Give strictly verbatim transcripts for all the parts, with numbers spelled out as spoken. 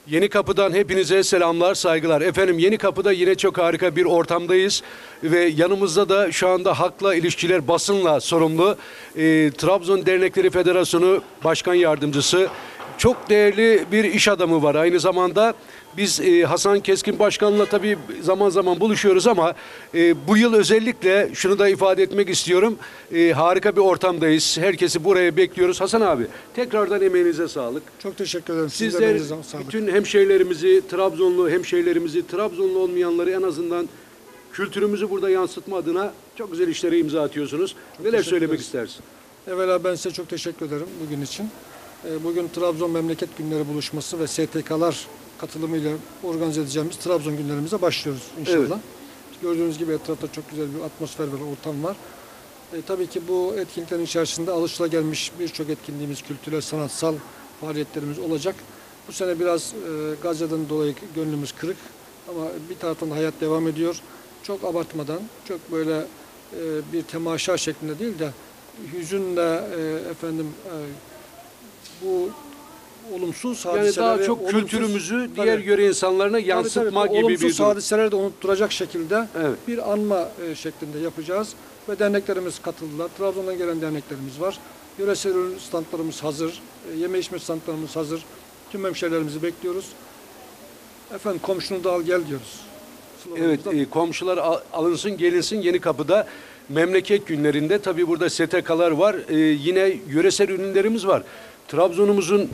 Yeni Kapı'dan hepinize selamlar, saygılar. Efendim Yeni Kapı'da yine çok harika bir ortamdayız ve yanımızda da şu anda halkla ilişkiler, basınla sorumlu e, Trabzon Dernekleri Federasyonu Başkan Yardımcısı, çok değerli bir iş adamı var. Aynı zamanda biz e, Hasan Keskin Başkan'la tabii zaman zaman buluşuyoruz ama e, bu yıl özellikle şunu da ifade etmek istiyorum. E, harika bir ortamdayız. Herkesi buraya bekliyoruz. Hasan abi, tekrardan emeğinize sağlık. Çok teşekkür ederim. Sizin de Sizler emeğinize sağlık. bütün hemşehrilerimizi, Trabzonlu hemşehrilerimizi, Trabzonlu olmayanları en azından kültürümüzü burada yansıtma adına çok güzel işlere imza atıyorsunuz. Neler teşekkür söylemek ederiz. istersin? Evvela ben size çok teşekkür ederim bugün için. Ee, Bugün Trabzon Memleket Günleri buluşması ve S T K'lar katılımıyla organize edeceğimiz Trabzon günlerimize başlıyoruz inşallah. Evet. Gördüğünüz gibi etrafta çok güzel bir atmosfer ve ortam var. E, tabii ki bu etkinliklerin içerisinde alışılagelmiş birçok etkinliğimiz, kültürel, sanatsal faaliyetlerimiz olacak. Bu sene biraz e, Gazze'den dolayı gönlümüz kırık ama bir taraftan da hayat devam ediyor. Çok abartmadan, çok böyle e, bir temaşa şeklinde değil de hüzünle e, efendim e, bu olumsuz Yani hadiseleri, daha çok olumsuz- kültürümüzü tabii, diğer yöre insanlarına tabii, yansıtma tabii, bu gibi bir olumsuz durum. hadiseleri de unutturacak şekilde Evet. bir anma e, şeklinde yapacağız ve derneklerimiz katıldılar. Trabzon'dan gelen derneklerimiz var. Yöresel ürün standlarımız hazır, e, yeme içme standlarımız hazır. Tüm hemşehrilerimizi bekliyoruz. Efendim komşunu da al gel diyoruz. Evet, Sloganımız da bu. e, komşular al- alınsın, gelinsin Yeni Kapı'da. Memleket günlerinde tabii burada S T K'lar var. E, yine yöresel ürünlerimiz var. Trabzon'umuzun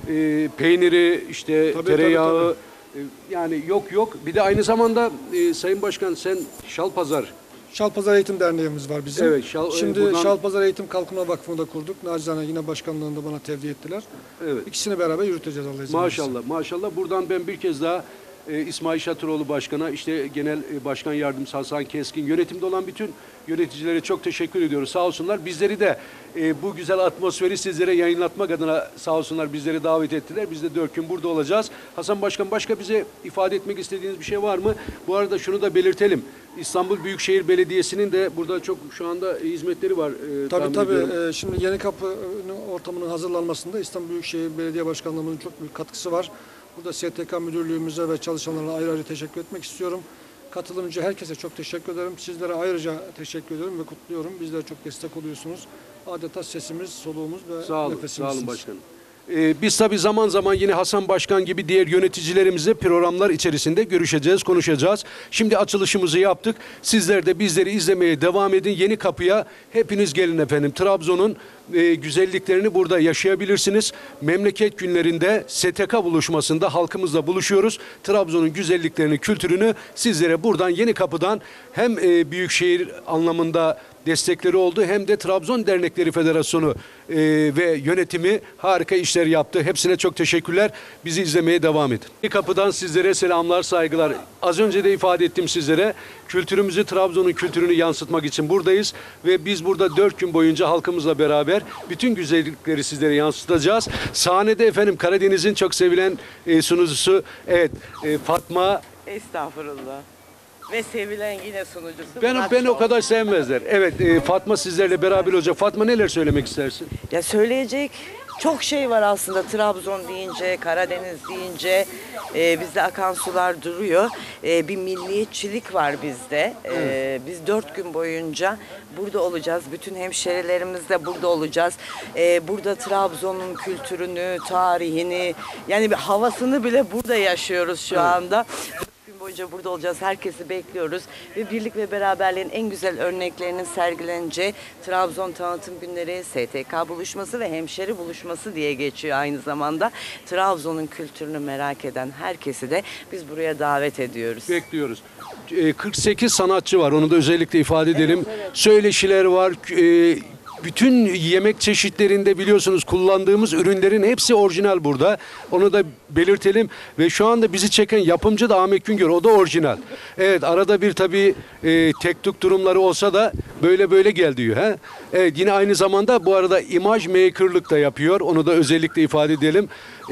e, peyniri, işte Tabii, tereyağı, e, yani yok yok. Bir de aynı zamanda e, Sayın Başkan sen Şalpazar. Şalpazar Eğitim Derneğimiz var bizim. Evet, Şal- Şimdi e, buradan- Şalpazar Eğitim Kalkınma Vakfı'nı da kurduk. Nacizane yine başkanlığında bana tevdi ettiler. Evet. İkisini beraber yürüteceğiz Allah izin verirse. Maşallah, maşallah. Buradan ben bir kez daha e, İsmail Şatıroğlu Başkan'a, işte Genel e, Başkan Yardımcısı Hasan Keskin, yönetimde olan bütün yöneticilere çok teşekkür ediyoruz. Sağ olsunlar. Bizleri de e, bu güzel atmosferi sizlere yayınlatmak adına sağ olsunlar bizleri davet ettiler. Biz de dört gün burada olacağız. Hasan Başkan, başka bize ifade etmek istediğiniz bir şey var mı? Bu arada şunu da belirtelim. İstanbul Büyükşehir Belediyesi'nin de burada çok şu anda hizmetleri var. E, Tabii tahmin tabii. ediyorum. Ee, Şimdi Yeni Kapı'nın ortamının hazırlanmasında İstanbul Büyükşehir Belediye Başkanlığı'nın çok büyük katkısı var. Burada S T K Müdürlüğümüze ve çalışanlarına ayrı ayrı teşekkür etmek istiyorum. Katılımcı herkese çok teşekkür ederim. Sizlere ayrıca teşekkür ediyorum ve kutluyorum. Bizlere çok destek oluyorsunuz. Adeta sesimiz, soluğumuz ve Sağ olun, nefesimizsiniz. sağ olun başkanım. Ee, biz tabii zaman zaman yine Hasan Başkan gibi diğer yöneticilerimizle programlar içerisinde görüşeceğiz, konuşacağız. Şimdi açılışımızı yaptık. Sizler de bizleri izlemeye devam edin. Yeni Kapı'ya hepiniz gelin efendim. Trabzon'un e, güzelliklerini burada yaşayabilirsiniz. Memleket günlerinde S T K buluşmasında halkımızla buluşuyoruz. Trabzon'un güzelliklerini, kültürünü sizlere buradan Yeni Kapı'dan hem e, büyükşehir anlamında destekleri oldu hem de Trabzon Dernekleri Federasyonu e, ve yönetimi harika işler yaptı. Hepsine çok teşekkürler. Bizi izlemeye devam edin. Yeni Kapı'dan sizlere selamlar, saygılar. Az önce de ifade ettim sizlere. Kültürümüzü, Trabzon'un kültürünü yansıtmak için buradayız ve biz burada dört gün boyunca halkımızla beraber bütün güzellikleri sizlere yansıtacağız. Sahnede efendim Karadeniz'in çok sevilen e, sunucusu, evet, e, Fatma. Estağfurullah. Ve sevilen yine sunucusu. Ben, Murat ben o Şov. kadar sevmezler. Evet, e, Fatma sizlerle beraber olacak. Fatma, neler söylemek istersin? Ya söyleyecek çok şey var aslında. Trabzon deyince, Karadeniz deyince e, bizde akan sular duruyor. E, bir milliyetçilik var bizde. E, biz dört gün boyunca burada olacağız. Bütün hemşerilerimiz de burada olacağız. E, burada Trabzon'un kültürünü, tarihini, yani bir havasını bile burada yaşıyoruz şu anda. Gün boyunca burada olacağız. Herkesi bekliyoruz. Ve birlik ve beraberliğin en güzel örneklerinin sergileneceği Trabzon Tanıtım Günleri, S T K buluşması ve hemşeri buluşması diye geçiyor aynı zamanda. Trabzon'un kültürünü merak eden herkesi de biz buraya davet ediyoruz. Bekliyoruz. E, kırk sekiz sanatçı var. Onu da özellikle ifade edelim. Söyleşiler var. E, bütün yemek çeşitlerinde biliyorsunuz kullandığımız ürünlerin hepsi orijinal burada. Onu da belirtelim. Ve şu anda bizi çeken yapımcı da Ahmet Güngör. O da orijinal. Evet, arada bir tabii e, tek tük durumları olsa da böyle böyle gel diyor. He? Evet, yine aynı zamanda bu arada imaj makerlık da yapıyor. Onu da özellikle ifade edelim. E,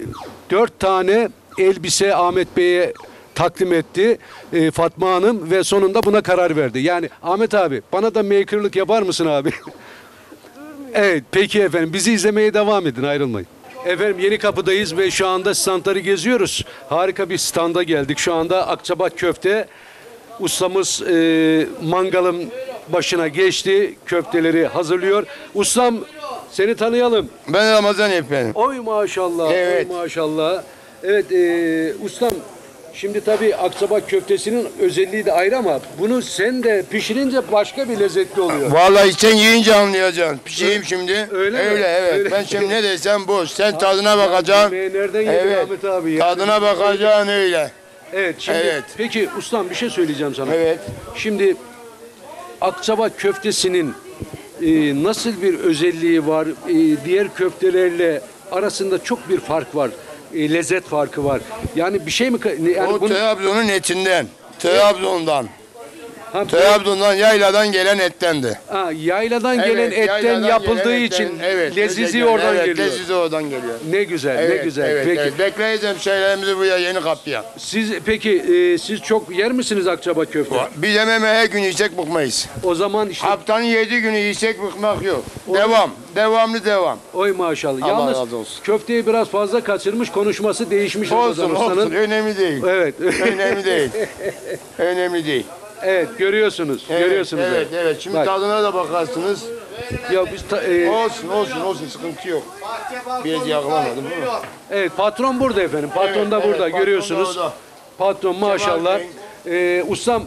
dört tane elbise Ahmet Bey'e takdim etti e, Fatma Hanım ve sonunda buna karar verdi. Yani Ahmet abi, bana da makerlık yapar mısın abi? Evet, peki efendim, bizi izlemeye devam edin, ayrılmayın. Efendim Yeni Kapı'dayız ve şu anda standları geziyoruz. Harika bir standa geldik. Şu anda Akçabat Köfte. Ustamız e, mangalın başına geçti. Köfteleri hazırlıyor. Ustam seni tanıyalım. Ben Ramazan efendim. Oy maşallah. Evet. Oy maşallah. Evet e, ustam şimdi tabii Akçabat köftesinin özelliği de ayrı ama bunu sen de pişirince başka bir lezzetli oluyor. Vallahi sen yiyince anlayacaksın. Pişeyim şimdi. Öyle mi? Öyle evet. Öyle. Ben şimdi ne desem boş. Sen tadına bakacaksın. Yemeği nereden yedin Evet. Ahmet abi? Ya? Tadına bakacaksın öyle. Evet şimdi Evet. peki ustam bir şey söyleyeceğim sana. Evet. Şimdi Akçabat köftesinin e, nasıl bir özelliği var? E, diğer köftelerle arasında çok bir fark var. E, lezzet farkı var. Yani bir şey mi ka- yani O bunu- Trabzon'un etinden. Trabzon'dan. ha, Trabzon'dan yayladan gelen ettendi. ha, yayladan gelen Evet, etten yayladan yapıldığı gelen için etten, evet, lezizi geliyor. oradan evet, geliyor. Lezizi oradan geliyor. Ne güzel, ne Evet, güzel. Evet, peki evet. Bekleyeceğim şeylerimizi buraya Yeni Kapı'ya. siz peki e, siz çok yer misiniz Akçabat köfte? Biz yememe her gün yiyecek bıkmayız. O zaman işte Haftanın yedi günü yiyecek bıkmak yok. Devam. Devamlı devam. oy maşallah. Allah Yalnız razı olsun. köfteyi biraz fazla kaçırmış, konuşması değişmiş Olsun Ramazan Usta'nın. olsun. Önemli değil. Evet. Önemli değil. Önemli değil. Evet görüyorsunuz. Evet, görüyorsunuz. Evet, evet. Şimdi Bak. tadına da bakarsınız. Ya biz ta- e, Olsun, olsun, olsun. Sıkıntı yok. Biraz yaklamadım. evet patron burada efendim. Patron da Evet, burada evet, görüyorsunuz. patron da orada. Patron maşallah. Ee, ustam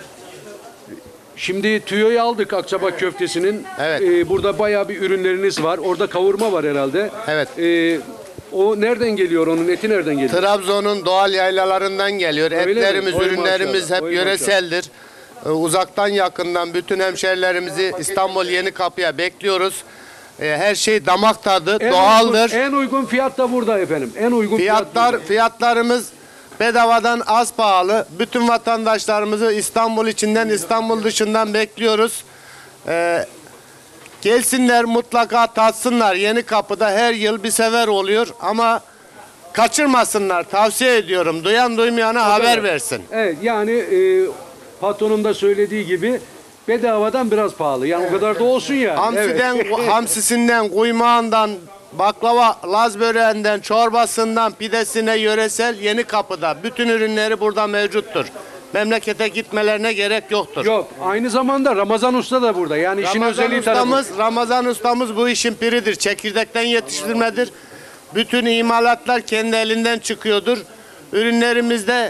şimdi tüyoyu aldık Akçabat köftesinin. Evet. Ee, burada bayağı bir ürünleriniz var. Orada kavurma var herhalde. Evet. Ee, o nereden geliyor? Onun eti nereden geliyor? Trabzon'un doğal yaylalarından geliyor. Öyle mi? Etlerimiz, Oy ürünlerimiz maşallah, hep oy yöreseldir. Ee, Uzaktan yakından bütün hemşerilerimizi İstanbul Yeni Kapı'ya bekliyoruz. Ee, Her şey damak tadı, En doğaldır. Uygun, en uygun fiyat da burada efendim. En uygun fiyat Fiyatlar burada. fiyatlarımız bedavadan az pahalı. Bütün vatandaşlarımızı İstanbul içinden, İstanbul dışından bekliyoruz. Ee, gelsinler mutlaka tatsınlar. Yeni Kapı'da her yıl bir sefer oluyor ama kaçırmasınlar. Tavsiye ediyorum. Duyan duymayana haber versin. Evet yani e, patronun da söylediği gibi bedavadan biraz pahalı. Yani o kadar da olsun ya. Hamsiden, Evet. hamsisinden, kuymağından, baklava, laz böreğinden, çorbasından, pidesine yöresel Yeni Kapı'da. Bütün ürünleri burada mevcuttur. Memlekete gitmelerine gerek yoktur. Yok aynı zamanda Ramazan Usta da burada. Yani işin Ramazan özelliği tarafı. ustamız, Ramazan ustamız bu işin piridir. Çekirdekten yetiştirmedir. Bütün imalatlar kendi elinden çıkıyordur. Ürünlerimizde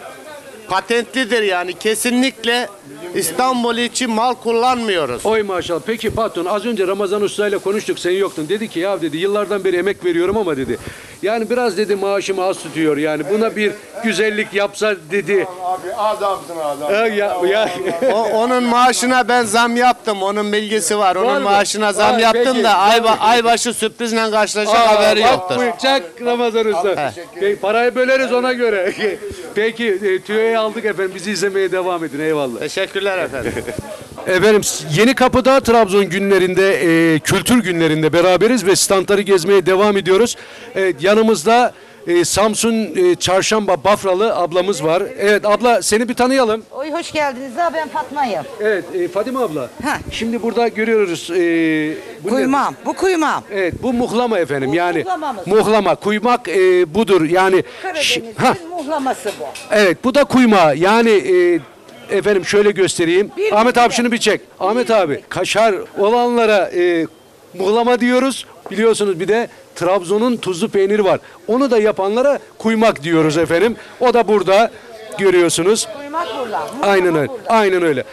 patentlidir yani. Kesinlikle İstanbul için mal kullanmıyoruz. Oy maşallah. Peki patron az önce Ramazan Usta ile konuştuk. Sen yoktun. Dedi ki ya dedi yıllardan beri emek veriyorum ama dedi. Yani biraz dedi maaşımı az tutuyor. Yani buna bir güzellik yapsa dedi. Abi adamsın adam. Ya, ya, ya. O, onun maaşına ben zam yaptım. Onun bilgisi var. Onun Var mı? maaşına zam Var, yaptım peki. da ay, Var. aybaşı sürprizle karşılaşacak Aa, haberi bak yoktur. bu çak Ramazan Usta. Peki, parayı böleriz ona göre. Peki e, tüyoyu aldık efendim. Bizi izlemeye devam edin. Eyvallah. Teşekkürler efendim. Efendim Yeni Kapı'da Trabzon günlerinde, e, kültür günlerinde beraberiz ve standları gezmeye devam ediyoruz. Evet, yanımızda e, Samsun e, Çarşamba Bafralı ablamız var. Evet abla seni bir tanıyalım. Oy hoş geldiniz. Ha, ben Fatma'yım. Evet e, Fadime abla. Ha. Şimdi burada görüyoruz. E, bu ne? Kuymam. Bu kuymam. Evet bu muhlama efendim. Bu yani muhlamamız. muhlama, kuymak e, budur. Yani Ş- ha, Karadeniz'in muhlaması bu. evet bu da kuyma. Yani e, efendim şöyle göstereyim. Bir Ahmet metre. abi şunu bir çek. Ahmet abi kaşar olanlara e, muhlama diyoruz. Biliyorsunuz bir de Trabzon'un tuzlu peyniri var. Onu da yapanlara kuymak diyoruz efendim. O da burada görüyorsunuz. Kuymak burada. Muhlama Aynen öyle. burada. Aynen öyle.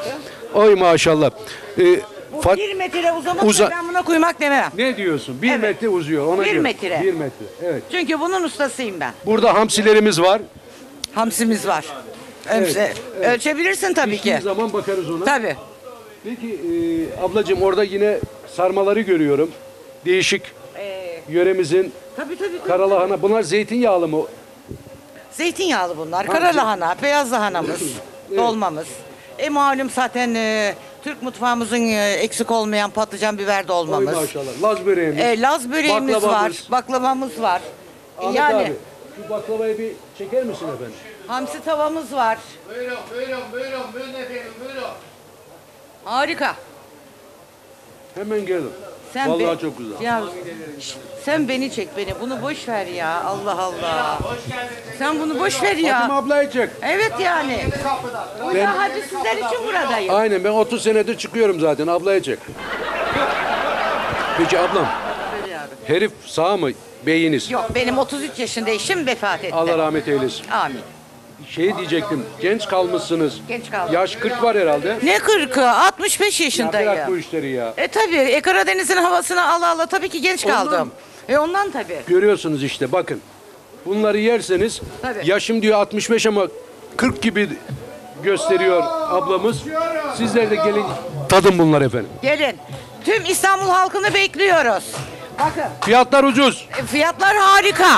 Oy maşallah. E, Bu Fa- bir metre uzamak Uza- ben buna kuymak demem. ne diyorsun? Bir Evet. metre uzuyor ona Bir göre. metre. Bir metre. Evet. Çünkü bunun ustasıyım ben. Burada hamsilerimiz var. Hamsimiz var. Ölçe, Ölçebilirsin tabii Piştiği ki. zaman bakarız ona. Tabii. Peki e, ablacığım orada yine sarmaları görüyorum. Değişik Ee, yöremizin tabii tabii. tabii. karalahana. Bunlar zeytinyağlı mı? Zeytinyağlı bunlar. Kara lahana, beyaz lahanamız, dolmamız. E malum zaten e, Türk mutfağımızın e, eksik olmayan patlıcan biber Oy dolmamız. maşallah. Laz böreğimiz. E, Laz böreğimiz baklavamız. var, baklavamız var. E, Ahmet yani abi şu baklavayı bir çeker misin efendim? hamsi tavamız var. Buyurun, buyurun, buyurun, buyurun efendim, buyurun. Harika. Hemen gelin. Sen Vallahi be- çok güzel. Ya şş, sen beni çek beni. Bunu boş ver ya. Allah Allah. Sen bunu boş ver Fatıma ya. ablayı çek. Evet yani. Bu ya hadi sizler için buradayım. Aynen ben otuz senedir çıkıyorum zaten ablaya çek. Peki ablam herif sağ mı beyiniz? Yok benim otuz üç yaşında eşim vefat etti. Allah rahmet eylesin. Amin. Şey diyecektim genç kalmışsınız. Genç kaldım. Yaş kırk var herhalde. Ne kırkı? altmış beş Ya yaşındayım. bırak bu işleri ya. E tabii e, Karadeniz'in havasını ala ala tabii ki genç Ondan- kaldım. E ondan tabii. Görüyorsunuz işte bakın. Bunları yerseniz Tabii. yaşım diyor altmış beş ama kırk gibi gösteriyor ablamız. Sizler de gelin tadın bunlar efendim. Gelin. Tüm İstanbul halkını bekliyoruz. Bakın Fiyatlar ucuz. e, fiyatlar harika.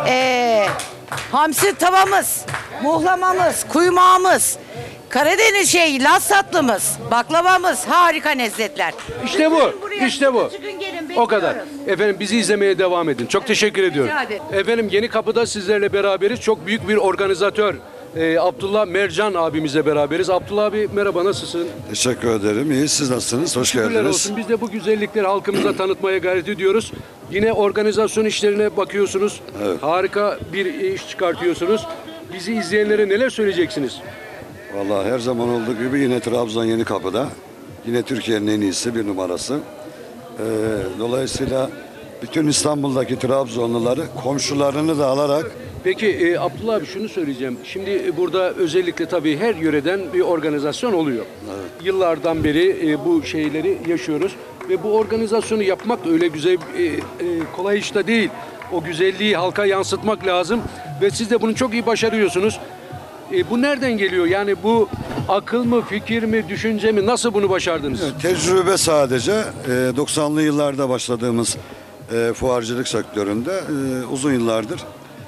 E, hamsi tavamız, muhlamamız, kuymağımız, Karadeniz şey, Laz tatlımız, baklavamız harika lezzetler. İşte bu. Lütfen buraya İşte bu. çıkın gelin, O kadar. bekliyoruz. Efendim bizi izlemeye devam edin. Çok teşekkür ediyorum. ederim. Efendim Yeni Kapı'da sizlerle beraberiz. Çok büyük bir organizatör. Ee, Abdullah Mercan abimizle beraberiz. Abdullah abi merhaba nasılsın? Teşekkür ederim. İyi. Siz nasılsınız? Hoş Şükürler geldiniz. olsun. Biz de bu güzellikleri halkımıza tanıtmaya gayret ediyoruz. Yine organizasyon işlerine bakıyorsunuz. Evet. Harika bir iş çıkartıyorsunuz. Bizi izleyenlere neler söyleyeceksiniz? Vallahi her zaman olduğu gibi yine Trabzon Yeni Kapı'da. Yine Türkiye'nin en iyisi bir numarası. Ee, dolayısıyla bütün İstanbul'daki Trabzonluları komşularını da alarak Peki e, Abdullah abi şunu söyleyeceğim. Şimdi e, burada özellikle tabii her yöreden bir organizasyon oluyor. Yıllardan beri e, bu şeyleri yaşıyoruz ve bu organizasyonu yapmak da öyle güzel e, e, kolay iş de değil. O güzelliği halka yansıtmak lazım ve siz de bunu çok iyi başarıyorsunuz. E, bu nereden geliyor? Yani bu akıl mı, fikir mi, düşünce mi? Nasıl bunu başardınız? tecrübe sadece e, doksanlı yıllarda başladığımız e, fuarcılık sektöründe e, uzun yıllardır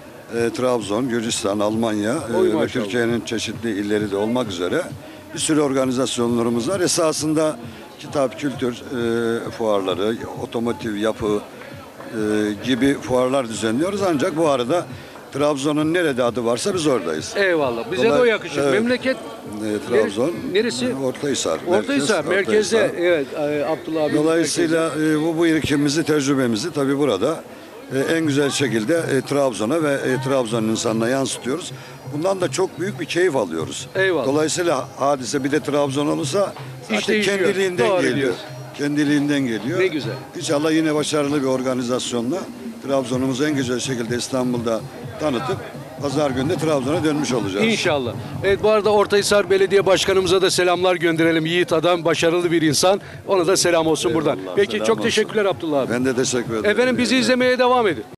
e, Trabzon, Gürcistan, Almanya e, Oy ve maşallah. Türkiye'nin çeşitli illeri de olmak üzere bir sürü organizasyonlarımız var. Esasında kitap, kültür e, fuarları, otomotiv, yapı e, gibi fuarlar düzenliyoruz. Ancak bu arada Trabzon'un nerede adı varsa biz oradayız. Eyvallah. Bize de o Dolay- yakışır. Evet. Memleket E, Trabzon. neresi? Ortahisar. Ortahisar. merkez, Merkezde Ortahisar. evet e, Abdullah abi. Dolayısıyla e, bu birikimimizi, tecrübemizi tabii burada e, en güzel şekilde e, Trabzon'a ve e, Trabzon insanına yansıtıyoruz. Bundan da çok büyük bir keyif alıyoruz. Eyvallah. Dolayısıyla hadise bir de Trabzon olursa İş zaten değişiyor. kendiliğinden Doğru geliyor. diyorsun. Kendiliğinden geliyor. Ne güzel. İnşallah yine başarılı bir organizasyonla Trabzon'umuzu en güzel şekilde İstanbul'da tanıtıp pazar günü de Trabzon'a dönmüş olacağız. İnşallah. Evet bu arada Ortahisar Belediye Başkanımıza da selamlar gönderelim. Yiğit adam, başarılı bir insan. Ona da selam olsun buradan. Eyvallah, Peki selam çok olsun. teşekkürler Abdullah abi. Ben de teşekkür ederim. Efendim bizi izlemeye devam edin.